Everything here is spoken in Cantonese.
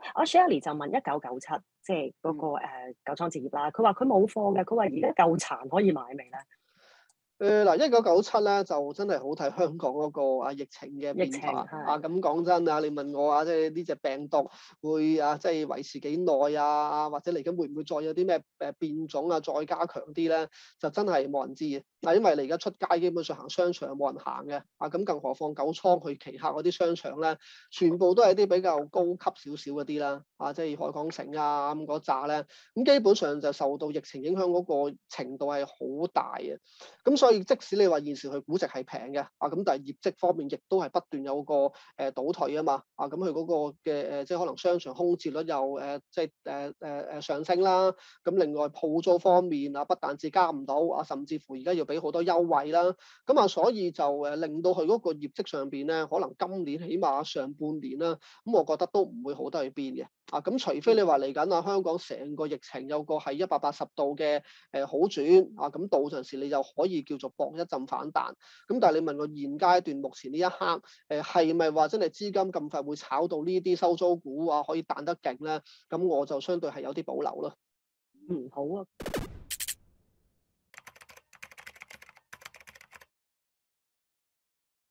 阿 Shirley 就問1997，即係嗰個九倉置業啦。佢話佢冇貨嘅，佢話而家舊殘可以買未咧？ 嗱1997咧就真係好睇香港嗰個疫情嘅疫情變化係咁講真你問我即係呢隻病毒會即係維持幾耐啊？或者嚟緊會唔會再有啲咩變種再加強啲咧？就真係冇人知嘅。因為你而家出街基本上行商場冇人行嘅咁更何況九倉佢旗下嗰啲商場咧，全部都係啲比較高級少少嗰啲啦即係海港城咁嗰扎咧，咁基本上就受到疫情影響嗰個程度係好大嘅。咁所以即使你話現時佢估值係平嘅咁但係業績方面亦都係不斷有個倒退啊嘛咁佢嗰個嘅即係可能商場空置率又即係上升啦。咁另外鋪租方面不但止加唔到甚至乎而家要俾好多優惠啦。咁所以就令到佢嗰個業績上邊咧，可能今年起碼上半年啦，咁我覺得都唔會好得去邊嘅。咁除非你話嚟緊香港成個疫情有個係180度嘅好轉咁到陣時你就可以叫做搏一陣反彈。咁但係你問我現階段目前呢一刻係咪話真係資金咁快會炒到呢啲收租股可以彈得勁咧？咁我就相對係有啲保留咯。 好啊。